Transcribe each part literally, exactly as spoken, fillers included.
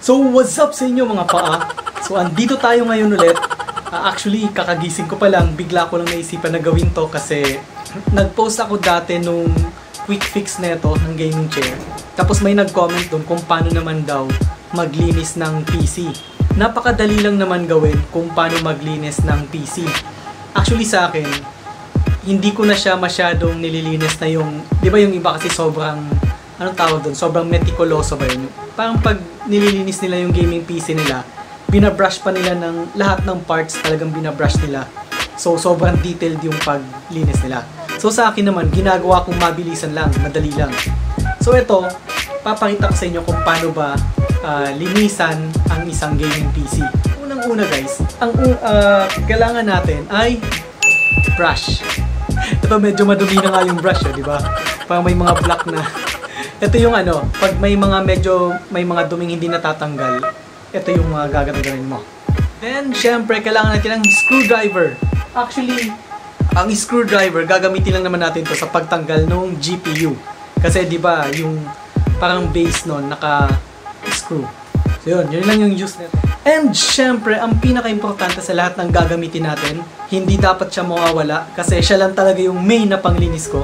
So what's up sa inyo mga paa? So andito tayo ngayon ulit. Uh, actually kakagising ko pa lang, bigla ko lang naisipan na gawin to kasi nag-post ako dati nung quick fix neto ng gaming chair. Tapos may nag-comment doon kung paano naman daw maglinis ng P C. Napakadali lang naman gawin kung paano maglinis ng P C. Actually sa akin, hindi ko na siya masyadong nililinis na yung, di ba yung iba kasi sobrang, anong tawag doon, sobrang meticuloso ba yun? Parang pag nililinis nila yung gaming P C nila, binabrush pa nila ng lahat ng parts, talagang binabrush nila. So sobrang detailed yung paglinis nila. So sa akin naman, ginagawa kong mabilisan lang, madali lang. So ito, papakita ko sa inyo kung paano ba uh, linisan ang isang gaming P C. Unang-una guys, ang uh, kailangan natin ay brush. Ito medyo madumi na nga yung brush, eh, di ba? Parang may mga black na. Ito yung ano, pag may mga medyo may mga duming hindi natatanggal, ito yung mga gagawin mo. Then, syempre, kailangan natin ng screwdriver. Actually, ang screwdriver, gagamitin lang naman natin to sa pagtanggal ng G P U. Kasi di ba yung parang base nun, naka-screw. So yun, yun lang yung use nito. And syempre, ang pinaka-importante sa lahat ng gagamitin natin, hindi dapat siya mawawala kasi siya lang talaga yung main na panglinis ko.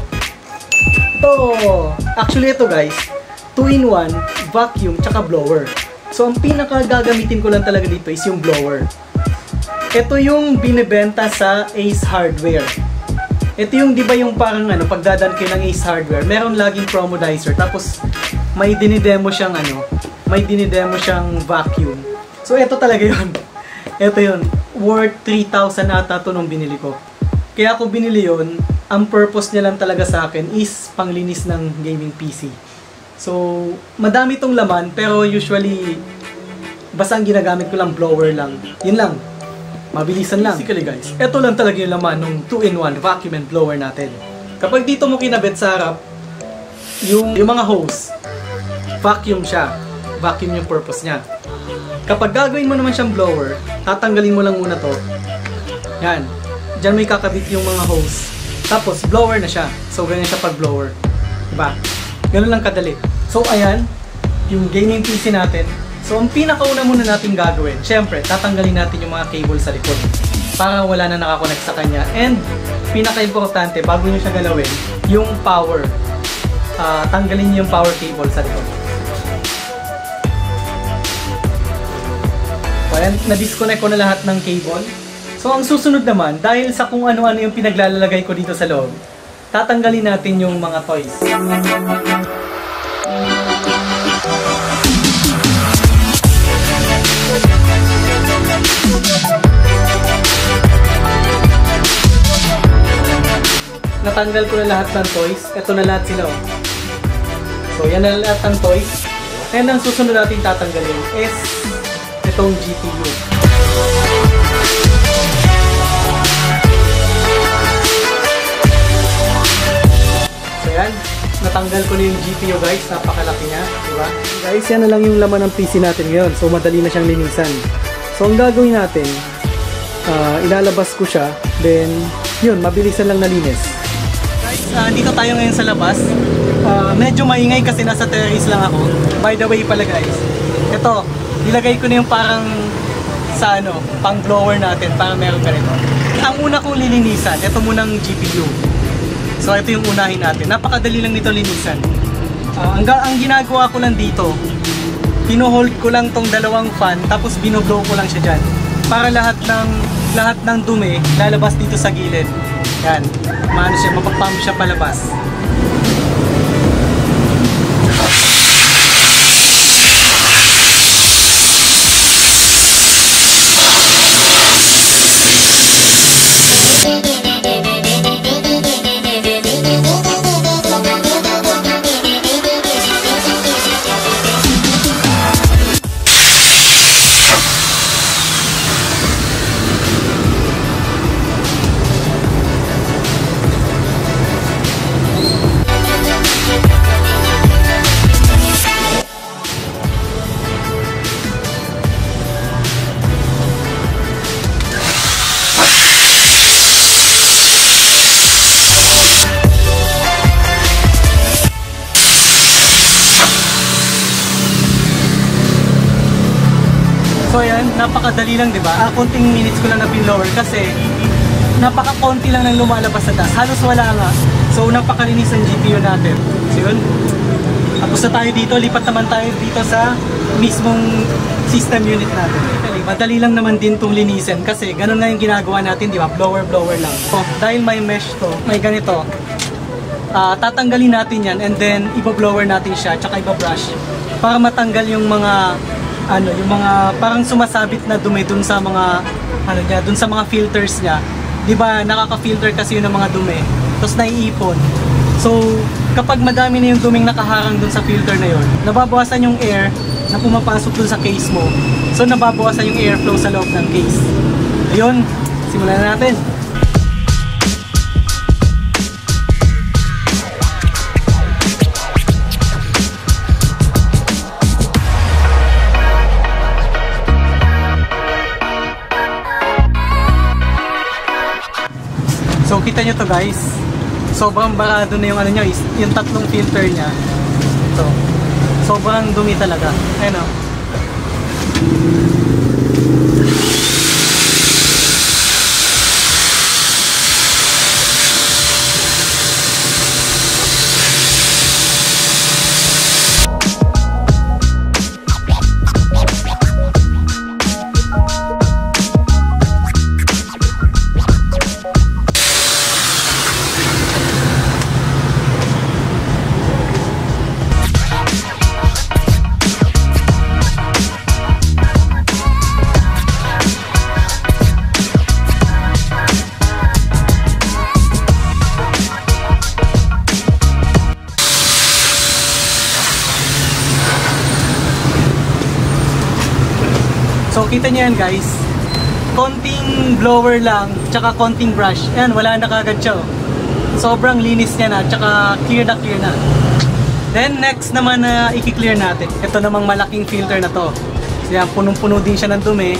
Ito! Actually ito guys, two in one, vacuum tsaka blower. So ang pinaka-gagamitin ko lang talaga dito is yung blower. Ito yung binibenta sa Ace Hardware. Ito yung, di ba yung parang ano, pagdadan kayo ng Ace Hardware, meron laging promodizer, tapos may dinidemo siyang ano, may dinidemo siyang vacuum. So ito talaga yun. Ito yun. Worth three thousand ata to nung binili ko. Kaya ako binili yun, ang purpose niya lang talaga sa akin is panglinis ng gaming P C. So, madami tong laman, pero usually, basta ang ginagamit ko lang, blower lang. Yun lang. Mabilisan lang. Basically guys, ito lang talaga yung laman ng two in one vacuum and blower natin. Kapag dito mo kinabit sa harap, yung, yung mga hose, vacuum siya. Vacuum yung purpose niya. Kapag gagawin mo naman siyang blower, tatanggalin mo lang muna to. Yan. Diyan may kakabit yung mga hose. Tapos, blower na siya. So, ganyan siya pag blower. Diba? Ganun lang kadali. So, ayan. Yung gaming P C natin. So, ang pinakauna muna natin gagawin, syempre, tatanggalin natin yung mga cable sa likod. Para wala na nakakonect sa kanya. And, pinaka-importante, bago nyo siya galawin, yung power. Uh, tanggalin nyo yung power cable sa likod. So, ayan, na-disconnect ko na lahat ng cable. So, ang susunod naman, dahil sa kung ano-ano yung pinaglalagay ko dito sa loob, tatanggalin natin yung mga toys. Natanggal ko na lahat ng toys. Ito na lahat sila. Oh. So, yan na lahat ng toys. And ang susunod natin tatanggalin is itong G P U. So yan, natanggal ko na yung G P U guys, napakalaki niya, diba? Guys, yan na lang yung laman ng P C natin ngayon, so madali na siyang linisan. So ang gagawin natin, uh, ilalabas ko siya, then yun, mabilisan lang nalinis. Guys, uh, dito tayo ngayon sa labas. Uh, medyo maingay kasi nasa terrace lang ako. By the way pala guys, ito, nilagay ko na yung parang sa ano, pang blower natin para meron ganito. Ang una kong lilinisan, ito munang G P U. So ito yung unahin natin. Napakadali lang nito linisan. Uh, ang, ang ginagawa ko lang dito, pino-hold ko lang tong dalawang fan, tapos binoblow ko lang siya dyan. Para lahat ng lahat ng dumi lalabas dito sa gilid. Yan. Maano siya, mapapump siya palabas. So ayan, napakadali lang, di ba? Ah, konting minutes ko lang na pin-lower kasi napaka-konti lang ng lumalabas sa taas. Halos wala nga. So napakalinis ang G P U natin. So yun. Tapos na tayo dito, lipat naman tayo dito sa mismong system unit natin. Madali lang naman din itong linisin kasi ganun nga yung ginagawa natin, di ba? Blower-blower lang. So, dahil may mesh to, may ganito, uh, tatanggalin natin yan and then iba-blower natin siya, tsaka iba-brush para matanggal yung mga, ano, yung mga parang sumasabit na dumi dun sa mga, ano niya, dun sa mga filters niya. Di ba, nakaka-filter kasi yun ng mga dumi, tapos naiipon. So, kapag madami na yung duming nakaharang dun sa filter na yun, nababawasan yung air na pumapasok dun sa case mo. So, nababawasan yung airflow sa loob ng case. Ayun, simulan na natin. So, kita nyo to guys. Sobrang barado na yung ano niya, yung tatlong filter niya. So, sobrang dumi talaga. Ayun o. So, kita nyo yan guys, konting blower lang, tsaka konting brush, yan, wala na kagad siya. Sobrang linis niya na, tsaka clear na clear na. Then, next naman na uh, i-clear natin, ito namang malaking filter na to. So, yan, punong-puno din siya ng dumi.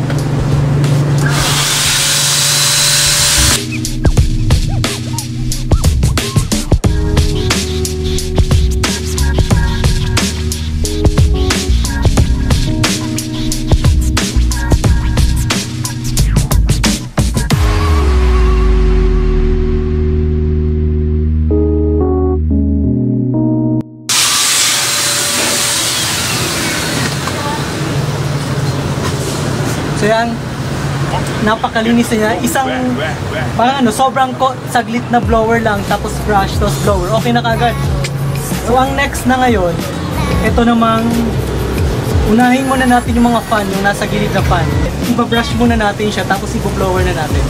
So yan, napakalinis niya. Isang, parang ano, sobrang saglit na blower lang, tapos brush, tapos blower. Okay na kagad. So ang next na ngayon, ito namang, unahin muna natin yung mga fan, yung nasa gilid na fan. Iba-brush muna natin siya, tapos iba-blower na natin.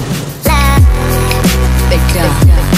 Big job.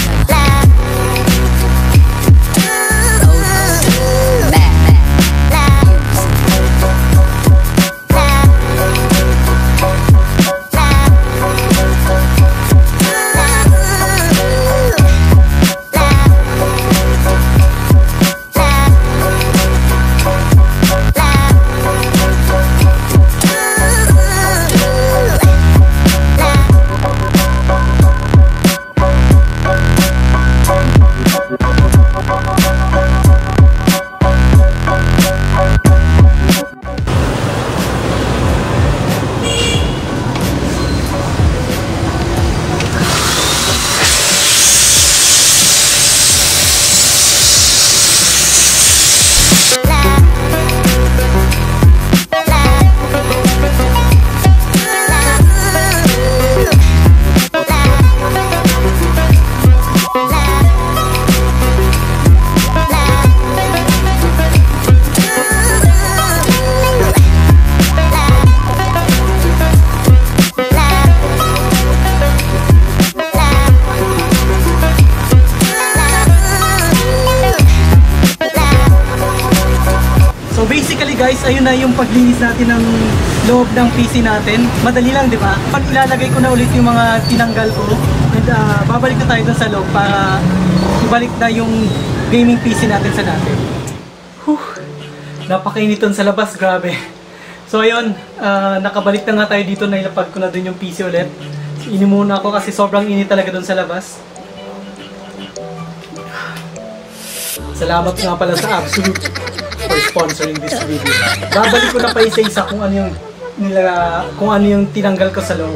Guys, ayun na yung paglinis natin ng loob ng P C natin. Madali lang, di ba? Pag ilalagay ko na ulit yung mga tinanggal ko, and uh, babalik na tayo dun sa loob para ibalik na yung gaming P C natin sa dati. Whew! Napakainit sa labas, grabe. So ayun, uh, nakabalik na nga tayo dito, nailapag ko na dun yung P C ulit. Inimuna ako kasi sobrang init talaga dun sa labas. Salamat nga pala sa Absolute for sponsoring this video. Babalik ko na pa isa-isa kung ano yung nila kung ano yung tinanggal ko sa loob.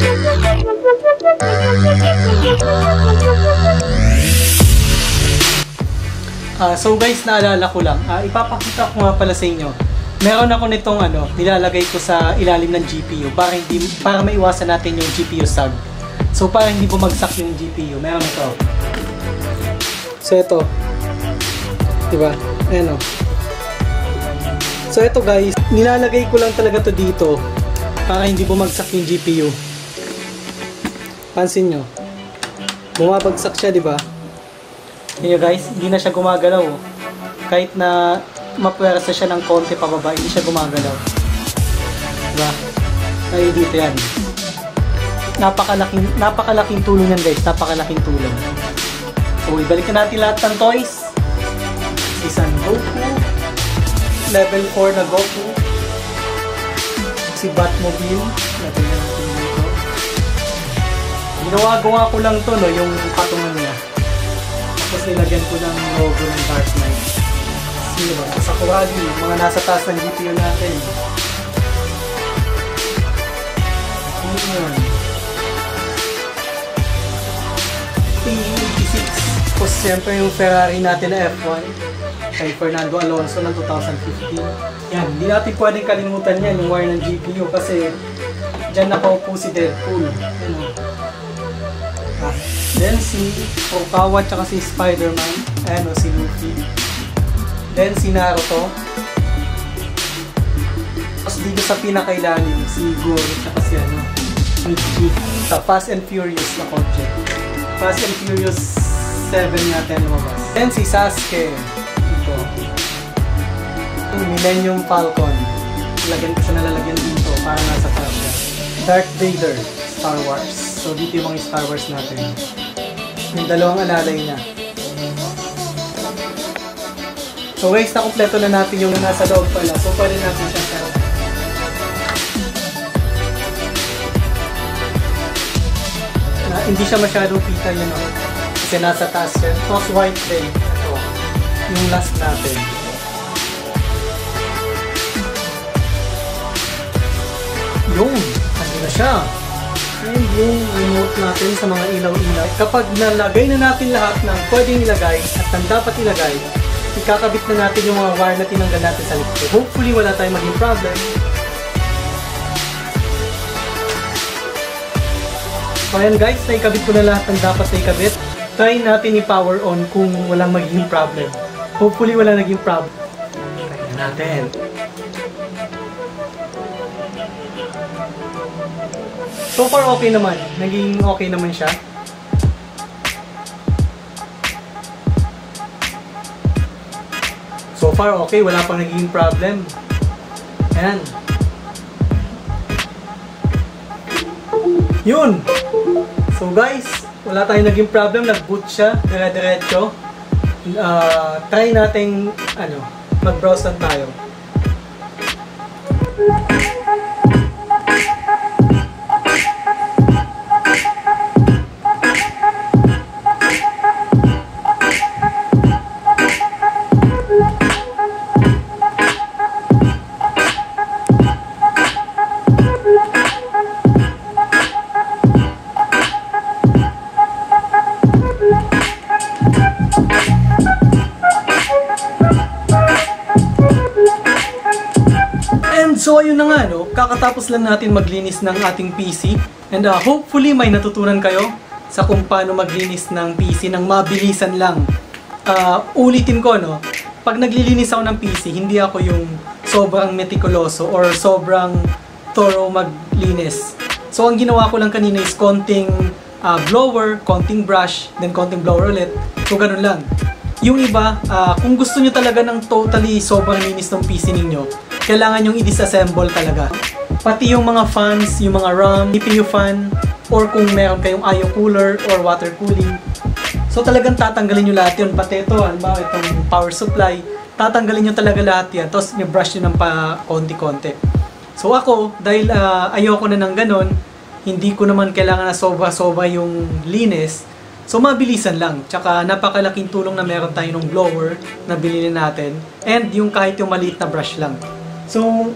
Uh, so guys, naalala ko lang, uh, ipapakita ko nga pala sa inyo. Meron ako nitong ano, nilalagay ko sa ilalim ng G P U para hindi para maiwasan natin yung G P U sag. So para hindi bumagsak yung G P U, meron ito. So ito. 'Di ba? Ayan oh. So ito guys, nilalagay ko lang talaga to dito para hindi bumagsak yung G P U. Pansin nyo. Bumabagsak siya, di ba? Yun guys, hindi na siya gumagalaw. Oh. Kahit na mapwersa siya ng konti pababa, hindi siya gumagalaw. Diba? Ay dito yan. Napakalaking, napakalaking tulong yan guys. Napakalaking tulong. So, ibalik na natin lahat ng toys. Si Son Goku. Level four na Goku. Si Batmobile. Natin na natin dito. Ginawa-gawa ko lang to, no, yung patungan niya. Tapos nilagyan ko ng logo ng Dark Knight. Sino ba? Sa Sakuragi, mga nasa taas ng G P U natin. Yun. T eighty-six. Tapos siyempre yung Ferrari natin na F one. Kay Fernando Alonso ng two thousand fifteen. Yan, hindi natin pwedeng kalimutan yan, yung wire ng G P U kasi dyan nakaupo si Deadpool. Ano? Ah, then si Okawa tsaka si Spider-Man. Ayan o, si Luffy. Then si Naruto. Tapos dito sa pinakailalim, si Goro tsaka si ano, Michi. Sa Fast and Furious na kotse. Fast and Furious seven natin lumabas. Then si Sasuke. Ito. Yung Millennium Falcon. Lagyan ko siya nalalagyan dito para nasa taas siya. Darth Vader, Star Wars. So dito yung mga Star Wars natin. Yung dalawang alalay niya. So guys, nakumpleto na natin yung nasa loob pala. So pwede natin siya sa na, hindi siya masyadong kita yun, no? Kasi nasa taas siya. Tapos white din. Ito. Yung last natin. Yung, ano na siya. And yung remote natin sa mga ilaw-ilaw. Kapag nalagay na natin lahat ng pwedeng ilagay at ng dapat ilagay, ikakabit na natin yung mga wire na tinanggal natin sa likod. Hopefully wala tayong maging problem. So ayan guys, naikabit ko na lahat ng dapat na ikabit. Try natin i-power on kung walang magiging problem. Hopefully wala naging problem. Try na natin. So far okay naman. Naging okay naman siya. So far okay, wala pang naging problem. Ayan. Yun! So guys, wala tayong naging problem. Nag-boot siya, dire-diretso. Uh, try natin, ano, mag-browse lang tayo. So ayun na nga, no? Kakatapos lang natin maglinis ng ating P C and uh, hopefully may natutunan kayo sa kung paano maglinis ng P C ng mabilisan lang. Uh, ulitin ko, no? Pag naglilinis ako ng P C, hindi ako yung sobrang meticuloso or sobrang thorough maglinis. So ang ginawa ko lang kanina is konting uh, blower, konting brush, then konting blower ulit. So ganun lang. Yung iba, uh, kung gusto nyo talaga ng totally sobrang linis ng P C ninyo, kailangan yung i-disassemble talaga. Pati yung mga fans, yung mga RAM, C P U fan, or kung meron kayong I O cooler or water cooling. So talagang tatanggalin nyo lahat yun. Pati ito, halimbawa itong power supply, tatanggalin nyo talaga lahat yan. Tapos may brush nyo ng pa konti-konti. So ako, dahil uh, ayoko na ng ganon, hindi ko naman kailangan na sobra-sobra yung linis. So mabilisan lang. Tsaka napakalaking tulong na meron tayo ng blower na bilhin natin. And yung kahit yung maliit na brush lang. So,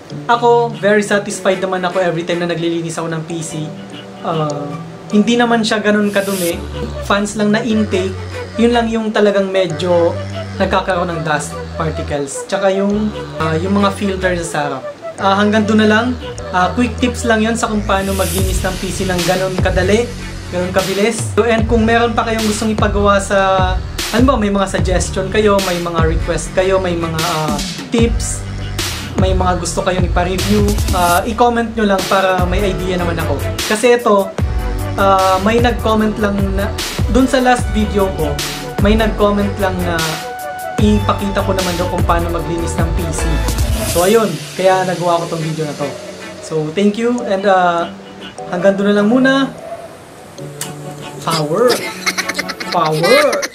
ako, very satisfied naman ako every time na naglilinis ako ng P C. Uh, hindi naman siya ganun kadumi. Fans lang na intake. Yun lang yung talagang medyo nagkakaroon ng dust particles. Tsaka yung, uh, yung mga filters sa harap. Uh, hanggang doon na lang. Uh, quick tips lang yun sa kung paano maglinis ng P C ng ganun kadali, ganun kabilis. So, and kung meron pa kayong gustong ipagawa sa, ano ba, may mga suggestion kayo, may mga request kayo, may mga uh, tips, may mga gusto kayong ipa-review, uh, i-comment nyo lang para may idea naman ako. Kasi ito, uh, may nag-comment lang na, dun sa last video ko, may nag-comment lang na ipakita ko naman daw kung paano maglinis ng P C. So ayun, kaya nagawa ko tong video na to. So thank you, and uh, hanggang doon na lang muna. Power! Power!